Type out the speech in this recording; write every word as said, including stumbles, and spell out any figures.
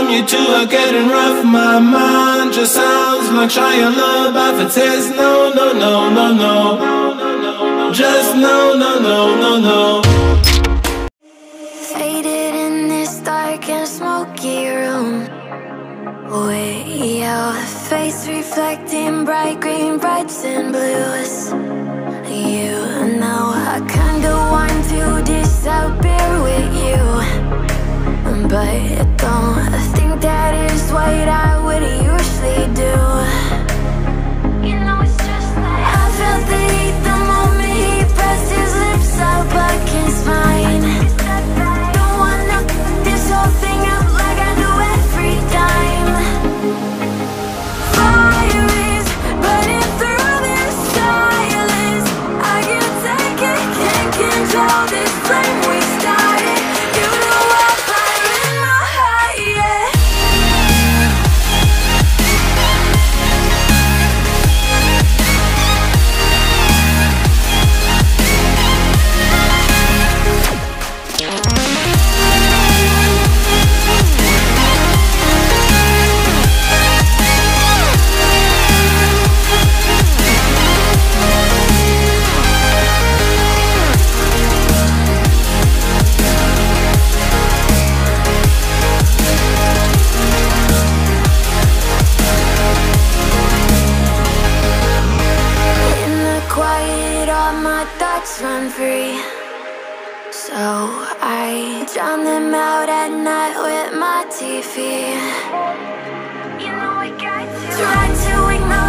from you two are getting rough. My mind just sounds like Shia LaBeouf. It says no, no, no, no, no. Just no, no, no, no, no. Faded in this dark and smoky room, way your face reflecting bright green, brights and blues. You know I kinda want to disappear with you, but I don't think that is what I would usually do. You know it's just like I felt the heat the moment he pressed his lips up against mine. Don't wanna f*** this whole thing up like I do every time. Fire is burning through this silence. I can't take it, can't control this flame we started. You know I'm fire in my heart, yeah. Run free, so I drown them out at night with my T V. You know I got to try to ignore